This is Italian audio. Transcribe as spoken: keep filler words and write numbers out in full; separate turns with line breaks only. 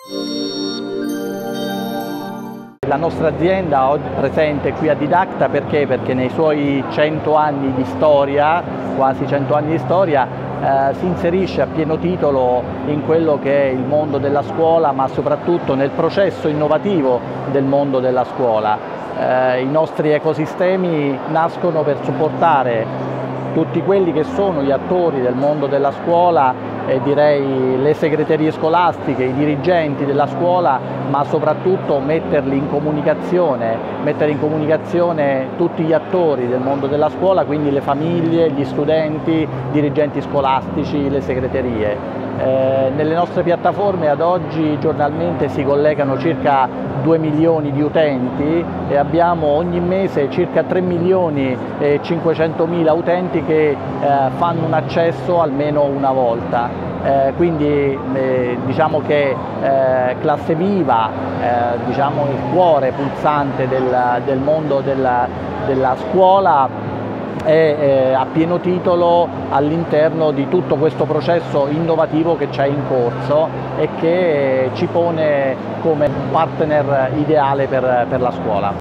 La nostra azienda oggi è presente qui a Didacta perché? Perché nei suoi cento anni di storia, quasi cento anni di storia, eh, si inserisce a pieno titolo in quello che è il mondo della scuola, ma soprattutto nel processo innovativo del mondo della scuola. Eh, I nostri ecosistemi nascono per supportare tutti quelli che sono gli attori del mondo della scuola, e direi le segreterie scolastiche, i dirigenti della scuola, ma soprattutto metterli in comunicazione, mettere in comunicazione tutti gli attori del mondo della scuola, quindi le famiglie, gli studenti, i dirigenti scolastici, le segreterie. Eh, nelle nostre piattaforme ad oggi giornalmente si collegano circa due milioni di utenti e abbiamo ogni mese circa tre milioni e cinquecentomila utenti che eh, fanno un accesso almeno una volta. Eh, quindi eh, diciamo che eh, Classe Viva, eh, diciamo il cuore pulsante del, del mondo della, della scuola, è eh, a pieno titolo all'interno di tutto questo processo innovativo che c'è in corso e che ci pone come partner ideale per, per la scuola.